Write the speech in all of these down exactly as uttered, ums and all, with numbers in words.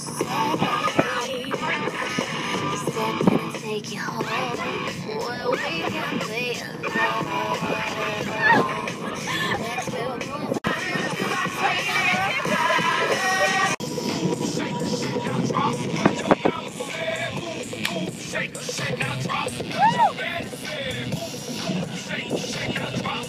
Take you home where we can be alone. Next we'll move. Shake, shake, now drop. Shake, shake, now drop.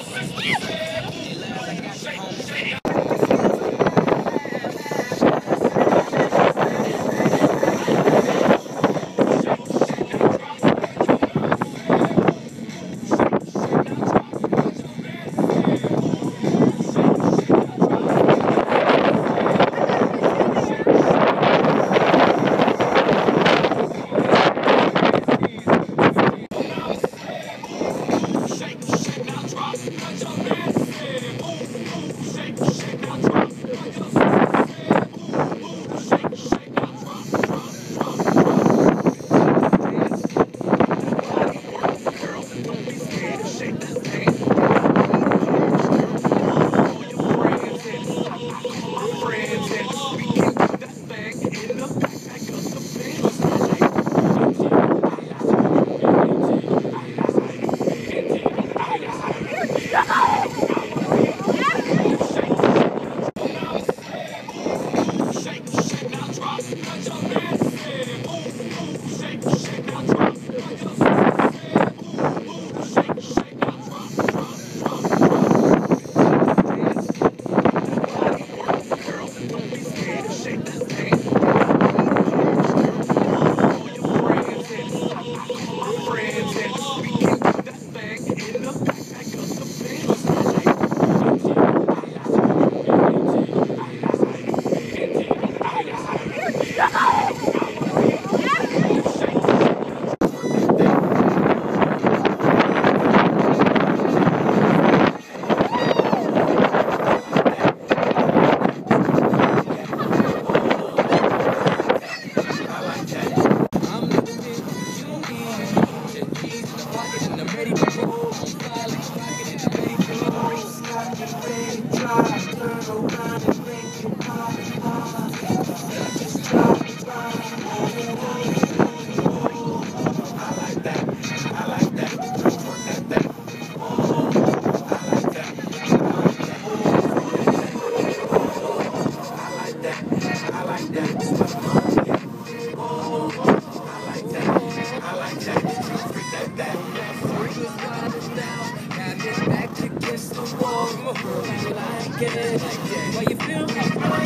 Why you feel me?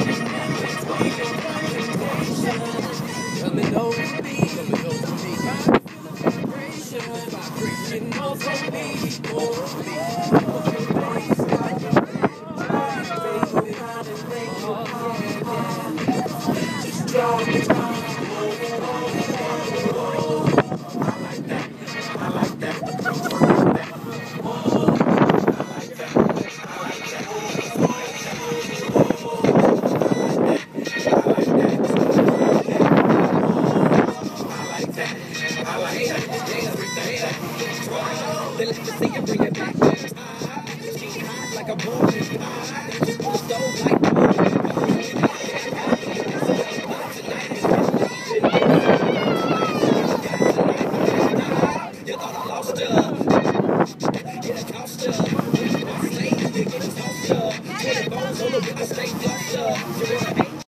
Coming over me, coming over me. Vibration, vibration over me, over me. Just draw me. They like to see you bring it back. She hot like a bull. On the stove like you thought I lost ya. Yeah, it cost ya. When I stay, you get tossed ya. twenty bones on the river, stay flossed ya. You wanna hate?